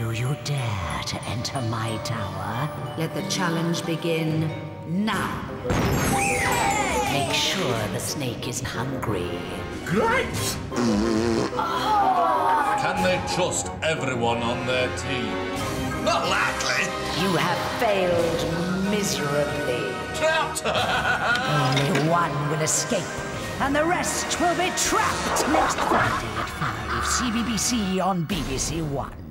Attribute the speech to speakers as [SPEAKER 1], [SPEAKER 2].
[SPEAKER 1] Do you dare to enter my tower? Let the challenge begin now. Make sure the snake is hungry.
[SPEAKER 2] Great! Can they trust everyone on their team? Not likely.
[SPEAKER 1] You have failed miserably.
[SPEAKER 2] Trapped!
[SPEAKER 1] Only one will escape, and the rest will be trapped. Next Friday at 5, CBBC on BBC One.